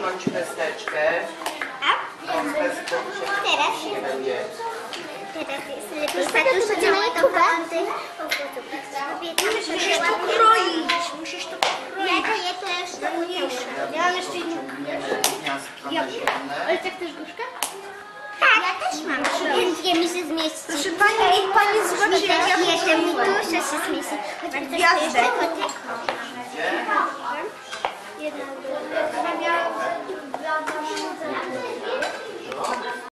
wyciągnąć pesteczkę. Teraz jest lepiej statusz całej kompandy. Musisz to kroić. Musisz to kroić. Ja to już to umniejszę. Ja mam jeszcze inną. Ale tak też gorzka? Tak, ja też mam. Chętnie mi się zmieści. Proszę pani, niech pani zobaczy, jak ja Jeszcze mi dusza się zmieści. gwiazdę.